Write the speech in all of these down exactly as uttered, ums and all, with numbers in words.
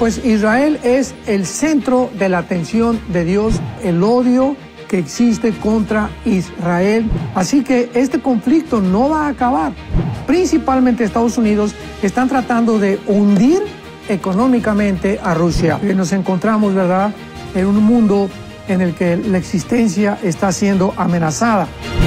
Pues Israel es el centro de la atención de Dios, el odio que existe contra Israel. Así que este conflicto no va a acabar. Principalmente Estados Unidos están tratando de hundir económicamente a Rusia. Y nos encontramos, ¿verdad?, en un mundo en el que la existencia está siendo amenazada.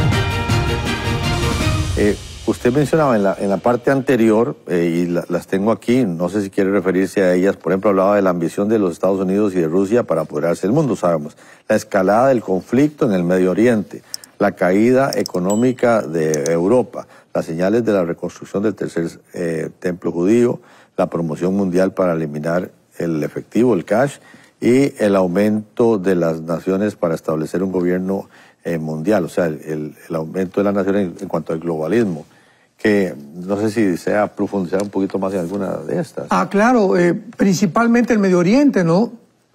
Eh, usted mencionaba en la, en la parte anterior, eh, y la, las tengo aquí, no sé si quiere referirse a ellas, por ejemplo, hablaba de la ambición de los Estados Unidos y de Rusia para apoderarse del mundo, sabemos, la escalada del conflicto en el Medio Oriente, la caída económica de Europa, las señales de la reconstrucción del tercer eh, templo judío, la promoción mundial para eliminar el efectivo, el cash, y el aumento de las naciones para establecer un gobierno eh, mundial, o sea, el, el, el aumento de las naciones en, en cuanto al globalismo, que no sé si desea profundizar un poquito más en alguna de estas. Ah, claro, eh, principalmente el Medio Oriente, ¿no?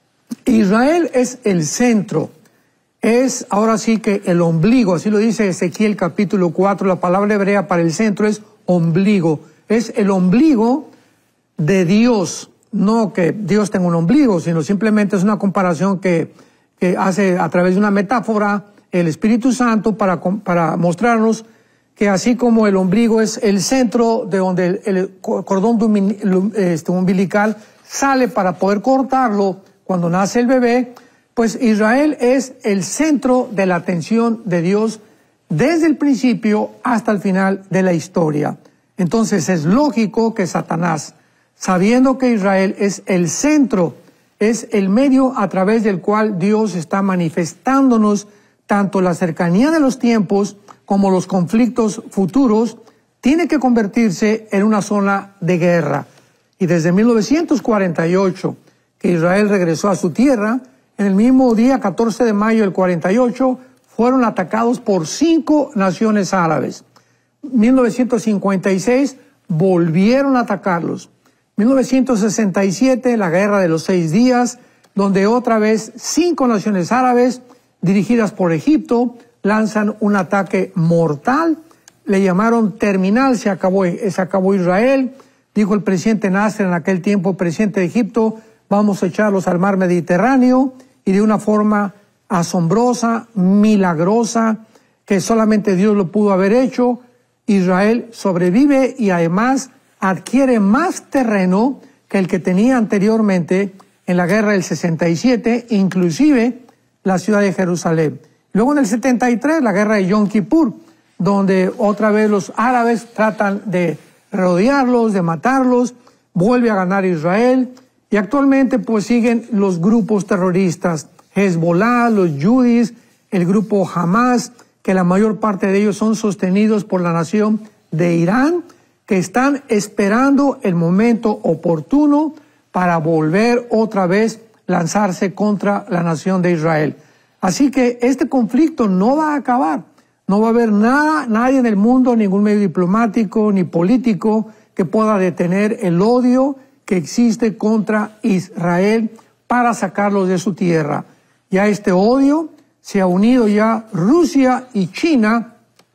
Israel es el centro, es ahora sí que el ombligo, así lo dice Ezequiel capítulo cuatro, la palabra hebrea para el centro es ombligo, es el ombligo de Dios. No que Dios tenga un ombligo, sino simplemente es una comparación que, que hace a través de una metáfora el Espíritu Santo para, para mostrarnos que así como el ombligo es el centro de donde el, el cordón este, umbilical sale para poder cortarlo cuando nace el bebé, pues Israel es el centro de la atención de Dios desde el principio hasta el final de la historia. Entonces es lógico que Satanás, sabiendo que Israel es el centro, es el medio a través del cual Dios está manifestándonos tanto la cercanía de los tiempos como los conflictos futuros, tiene que convertirse en una zona de guerra. Y desde mil novecientos cuarenta y ocho, que Israel regresó a su tierra, en el mismo día, catorce de mayo del cuarenta y ocho, fueron atacados por cinco naciones árabes. mil novecientos cincuenta y seis, volvieron a atacarlos. mil novecientos sesenta y siete, la Guerra de los Seis Días, donde otra vez cinco naciones árabes, dirigidas por Egipto, lanzan un ataque mortal. Le llamaron terminal, se acabó, se acabó Israel. Dijo el presidente Nasser en aquel tiempo, presidente de Egipto, vamos a echarlos al mar Mediterráneo, y de una forma asombrosa, milagrosa, que solamente Dios lo pudo haber hecho, Israel sobrevive y además adquiere más terreno que el que tenía anteriormente en la guerra del sesenta y siete, inclusive la ciudad de Jerusalén. Luego en el setenta y tres, la guerra de Yom Kippur, donde otra vez los árabes tratan de rodearlos, de matarlos, vuelve a ganar Israel, y actualmente pues siguen los grupos terroristas, Hezbollah, los Yudis, el grupo Hamas, que la mayor parte de ellos son sostenidos por la nación de Irán, que están esperando el momento oportuno para volver otra vez lanzarse contra la nación de Israel. Así que este conflicto no va a acabar. No va a haber nada, nadie en el mundo, ningún medio diplomático ni político que pueda detener el odio que existe contra Israel para sacarlos de su tierra. Ya este odio se ha unido ya Rusia y China,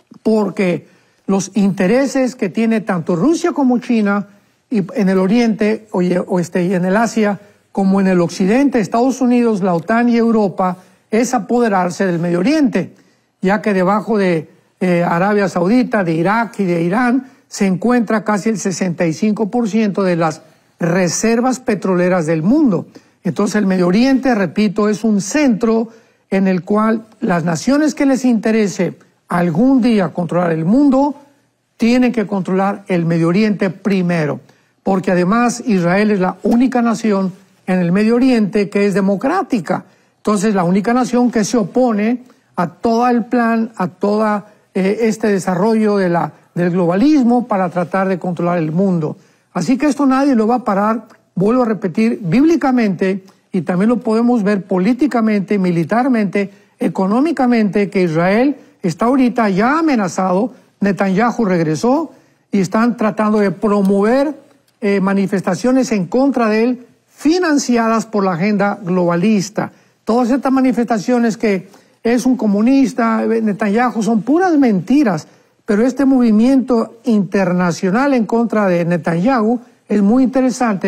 porque los intereses que tiene tanto Rusia como China y en el Oriente o, o este, y en el Asia como en el Occidente, Estados Unidos, la OTAN y Europa, es apoderarse del Medio Oriente, ya que debajo de eh, Arabia Saudita, de Irak y de Irán se encuentra casi el sesenta y cinco por ciento de las reservas petroleras del mundo. Entonces el Medio Oriente, repito, es un centro en el cual las naciones que les interese algún día controlar el mundo, tienen que controlar el Medio Oriente primero, porque además Israel es la única nación en el Medio Oriente que es democrática. Entonces la única nación que se opone a todo el plan, a todo eh, este desarrollo de la, del globalismo para tratar de controlar el mundo. Así que esto nadie lo va a parar, vuelvo a repetir, bíblicamente, y también lo podemos ver políticamente, militarmente, económicamente, que Israel está ahorita ya amenazado. Netanyahu regresó y están tratando de promover eh, manifestaciones en contra de él, financiadas por la agenda globalista. Todas estas manifestaciones que es un comunista, Netanyahu, son puras mentiras, pero este movimiento internacional en contra de Netanyahu es muy interesante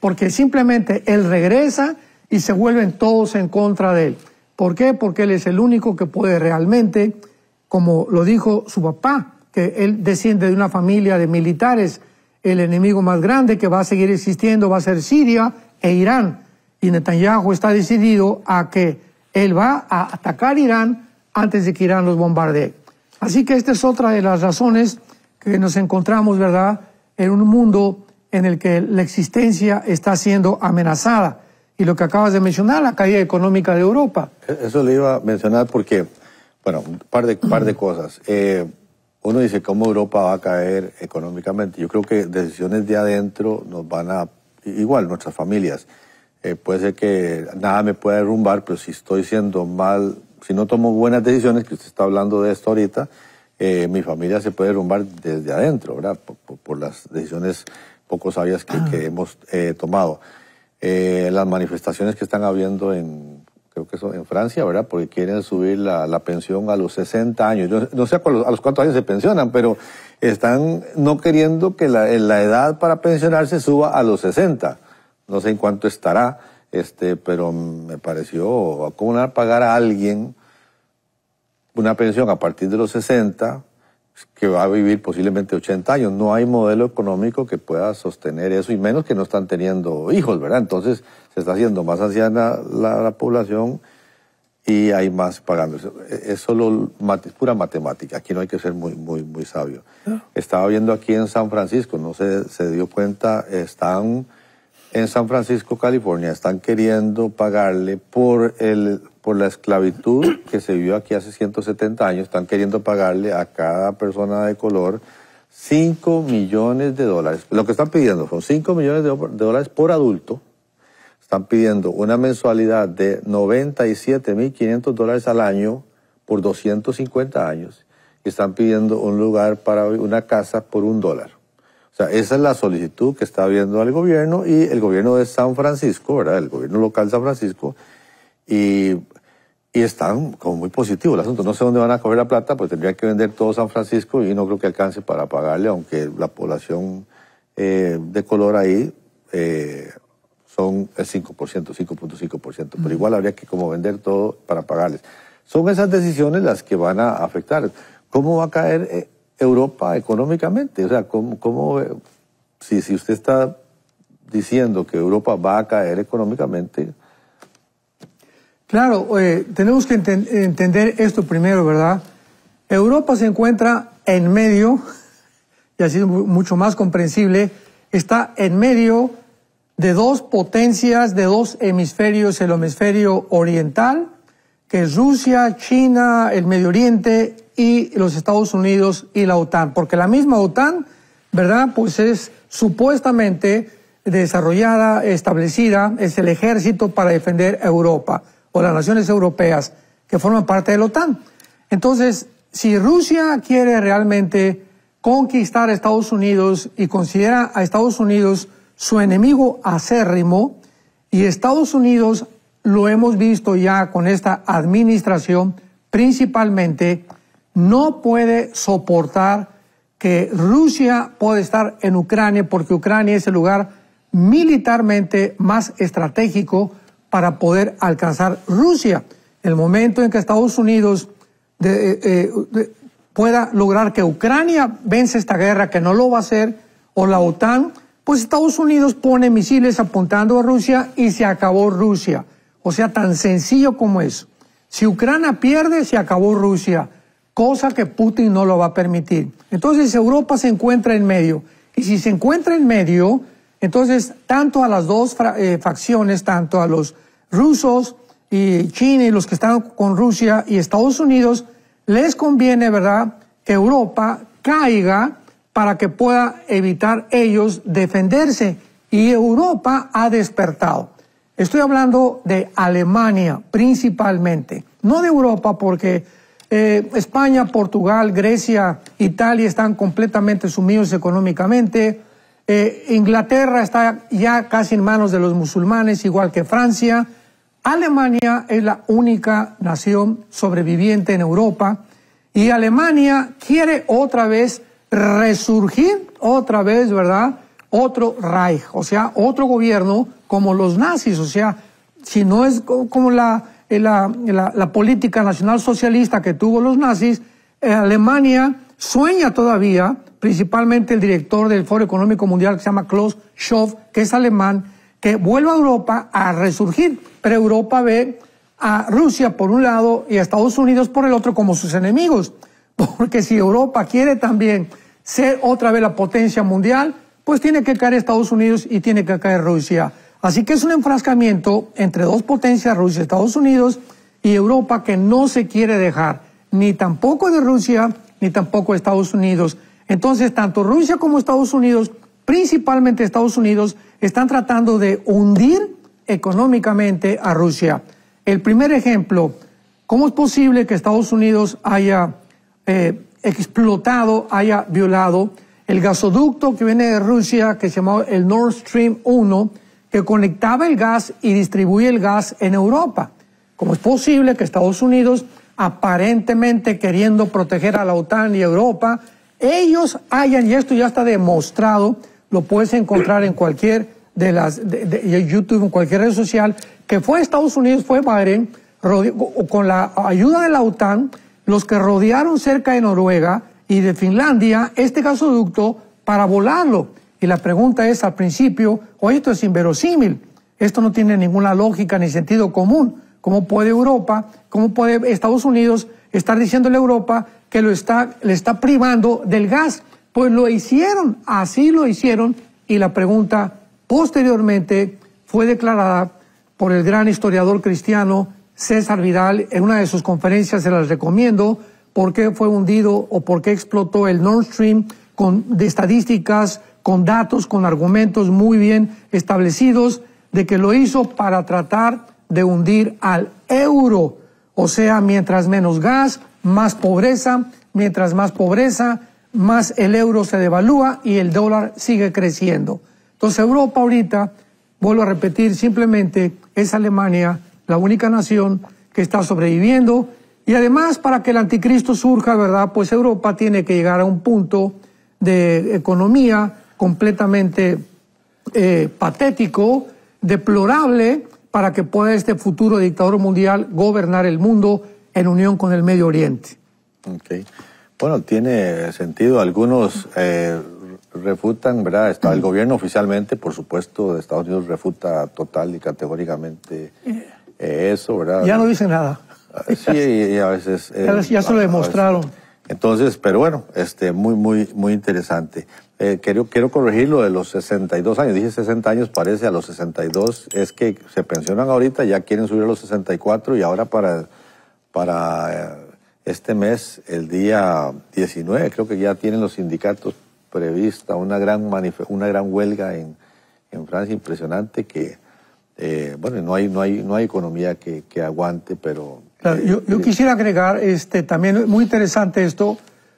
porque simplemente él regresa y se vuelven todos en contra de él. ¿Por qué? Porque él es el único que puede realmente, como lo dijo su papá, que él desciende de una familia de militares, el enemigo más grande que va a seguir existiendo va a ser Siria e Irán. Y Netanyahu está decidido a que él va a atacar Irán antes de que Irán los bombardee. Así que esta es otra de las razones que nos encontramos, ¿verdad?, en un mundo en el que la existencia está siendo amenazada. Y lo que acabas de mencionar, la caída económica de Europa. Eso le iba a mencionar porque, bueno, un par de, par de cosas. Eh, uno dice, ¿cómo Europa va a caer económicamente? Yo creo que decisiones de adentro nos van a... Igual, nuestras familias. Eh, puede ser que nada me pueda derrumbar, pero si estoy siendo mal, si no tomo buenas decisiones, que usted está hablando de esto ahorita, eh, mi familia se puede derrumbar desde adentro, ¿verdad? Por, por, por las decisiones poco sabias que, que hemos eh, tomado. Eh, las manifestaciones que están habiendo en, creo que son en Francia, ¿verdad? Porque quieren subir la, la pensión a los sesenta años. Yo no sé a los, a los cuántos años se pensionan, pero están no queriendo que la, la edad para pensionarse suba a los sesenta. No sé en cuánto estará, este, pero me pareció como pagar a alguien una pensión a partir de los sesenta, que va a vivir posiblemente ochenta años. No hay modelo económico que pueda sostener eso, y menos que no están teniendo hijos, ¿verdad? Entonces se está haciendo más anciana la, la población y hay más pagando. Es solo es pura matemática. Aquí no hay que ser muy, muy, muy sabio. ¿No? Estaba viendo aquí en San Francisco, no se, se dio cuenta, están en San Francisco, California, están queriendo pagarle por el por la esclavitud que se vivió aquí hace ciento setenta años, están queriendo pagarle a cada persona de color cinco millones de dólares. Lo que están pidiendo son cinco millones de dólares por adulto. Están pidiendo una mensualidad de noventa y siete mil quinientos dólares al año por doscientos cincuenta años. Y están pidiendo un lugar para una casa por un dólar. O sea, esa es la solicitud que está viendo el gobierno, y el gobierno de San Francisco, ¿verdad? El gobierno local de San Francisco, y, y están como muy positivo el asunto. No sé dónde van a coger la plata, pues tendrían que vender todo San Francisco y no creo que alcance para pagarle, aunque la población eh, de color ahí eh, son el cinco por ciento, cinco punto cinco por ciento, pero igual habría que como vender todo para pagarles. Son esas decisiones las que van a afectar. ¿Cómo va a caer eh, Europa económicamente? O sea, ¿cómo, cómo si, si usted está diciendo que Europa va a caer económicamente? Claro, eh, tenemos que enten entender esto primero, ¿verdad? Europa se encuentra en medio, y así es mucho más comprensible, está en medio de dos potencias, de dos hemisferios, el hemisferio oriental, que es Rusia, China, el Medio Oriente y los Estados Unidos y la OTAN, porque la misma OTAN, ¿verdad?, pues es supuestamente desarrollada, establecida, es el ejército para defender a Europa, o las naciones europeas que forman parte de la OTAN. Entonces, si Rusia quiere realmente conquistar a Estados Unidos y considera a Estados Unidos su enemigo acérrimo, y Estados Unidos, lo hemos visto ya con esta administración, principalmente, no puede soportar que Rusia pueda estar en Ucrania, porque Ucrania es el lugar militarmente más estratégico para poder alcanzar Rusia. El momento en que Estados Unidos de, eh, de, pueda lograr que Ucrania vence esta guerra, que no lo va a hacer, o la OTAN, pues Estados Unidos pone misiles apuntando a Rusia y se acabó Rusia. O sea, tan sencillo como eso. Si Ucrania pierde, se acabó Rusia, cosa que Putin no lo va a permitir. Entonces Europa se encuentra en medio. Y si se encuentra en medio, entonces tanto a las dos eh, facciones, tanto a los rusos y China y los que están con Rusia y Estados Unidos, les conviene, ¿verdad?, que Europa caiga para que pueda evitar ellos defenderse. Y Europa ha despertado. Estoy hablando de Alemania principalmente, no de Europa, porque eh, España, Portugal, Grecia, Italia están completamente sumidos económicamente. Eh, Inglaterra está ya casi en manos de los musulmanes, igual que Francia. Alemania es la única nación sobreviviente en Europa, y Alemania quiere otra vez resurgir, otra vez, ¿verdad?, otro Reich, o sea, otro gobierno como los nazis, o sea, si no es como la, la, la, la política nacional socialista que tuvo los nazis, eh, Alemania sueña todavía, principalmente el director del Foro Económico Mundial que se llama Klaus Schwab, que es alemán, que vuelva a Europa a resurgir, pero Europa ve a Rusia por un lado y a Estados Unidos por el otro como sus enemigos, porque si Europa quiere también ser otra vez la potencia mundial, pues tiene que caer Estados Unidos y tiene que caer Rusia. Así que es un enfrascamiento entre dos potencias, Rusia, Estados Unidos y Europa, que no se quiere dejar, ni tampoco de Rusia, ni tampoco de Estados Unidos. Entonces, tanto Rusia como Estados Unidos, principalmente Estados Unidos, están tratando de hundir económicamente a Rusia. El primer ejemplo, ¿cómo es posible que Estados Unidos haya eh, explotado, haya violado el gasoducto que viene de Rusia, que se llamaba el Nord Stream uno, que conectaba el gas y distribuye el gas en Europa? ¿Cómo es posible que Estados Unidos, aparentemente queriendo proteger a la OTAN y a Europa, ellos hayan, y esto ya está demostrado, lo puedes encontrar en cualquier de las, de, de YouTube, en cualquier red social, que fue Estados Unidos, fue Biden, con la ayuda de la OTAN, los que rodearon cerca de Noruega y de Finlandia este gasoducto para volarlo. Y la pregunta es al principio, oye, esto es inverosímil, esto no tiene ninguna lógica ni sentido común. ¿Cómo puede Europa, cómo puede Estados Unidos estar diciéndole a Europa que lo está, le está privando del gas? Pues lo hicieron, así lo hicieron, y la pregunta posteriormente fue declarada por el gran historiador cristiano César Vidal en una de sus conferencias, se las recomiendo, por qué fue hundido o por qué explotó el Nord Stream, con de estadísticas, con datos, con argumentos muy bien establecidos, de que lo hizo para tratar de hundir al euro. O sea, mientras menos gas, más pobreza, mientras más pobreza, más el euro se devalúa y el dólar sigue creciendo. Entonces Europa ahorita, vuelvo a repetir, simplemente es Alemania la única nación que está sobreviviendo, y además para que el anticristo surja, ¿verdad? Pues Europa tiene que llegar a un punto de economía completamente eh, patético, deplorable, para que pueda este futuro dictador mundial gobernar el mundo en unión con el Medio Oriente. Okay. Bueno, tiene sentido. Algunos eh, refutan, ¿verdad? Está el gobierno oficialmente, por supuesto, de Estados Unidos refuta total y categóricamente eh, eso, ¿verdad? Ya no dice nada. Sí, y a veces... Eh, ya, ya se lo demostraron. Entonces, pero bueno, este, muy, muy, muy interesante. Eh, quiero, quiero corregir lo de los sesenta y dos años. Dije sesenta años, parece a los sesenta y dos. Es que se pensionan ahorita, ya quieren subir a los sesenta y cuatro, y ahora para, para este mes, el día diecinueve, creo que ya tienen los sindicatos prevista una gran, una gran huelga en, en Francia, impresionante, que, eh, bueno, no hay, no hay, no hay economía que, que aguante, pero... Claro, eh, yo, yo eh, quisiera agregar, este, también muy interesante esto,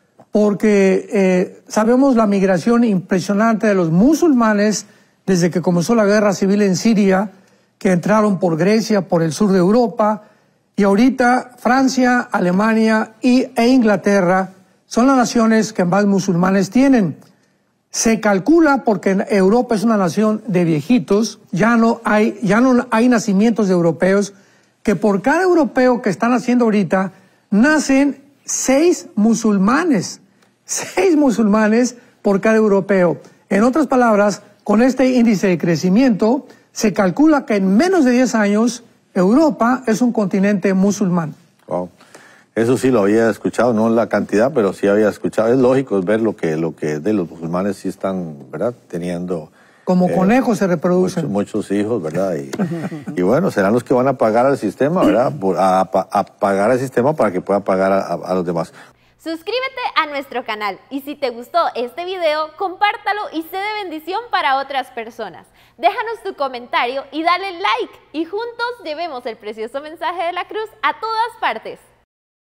porque eh, sabemos la migración impresionante de los musulmanes desde que comenzó la guerra civil en Siria, que entraron por Grecia, por el sur de Europa, y ahorita Francia, Alemania y, e Inglaterra son las naciones que más musulmanes tienen. Se calcula, porque Europa es una nación de viejitos, ya no hay, ya no hay nacimientos de europeos, que por cada europeo que están haciendo ahorita, nacen seis musulmanes. Seis musulmanes por cada europeo. En otras palabras, con este índice de crecimiento, se calcula que en menos de diez años, Europa es un continente musulmán. Wow. Eso sí lo había escuchado, no la cantidad, pero sí había escuchado. Es lógico ver lo que, lo que de los musulmanes sí están, ¿verdad?, teniendo... Como eh, conejos se reproducen. Muchos, muchos hijos, ¿verdad? Y, y bueno, serán los que van a pagar al sistema, ¿verdad? A, a, a pagar al sistema para que pueda pagar a, a, a los demás. Suscríbete a nuestro canal y si te gustó este video, compártalo y sé de bendición para otras personas. Déjanos tu comentario y dale like y juntos llevemos el precioso mensaje de la cruz a todas partes.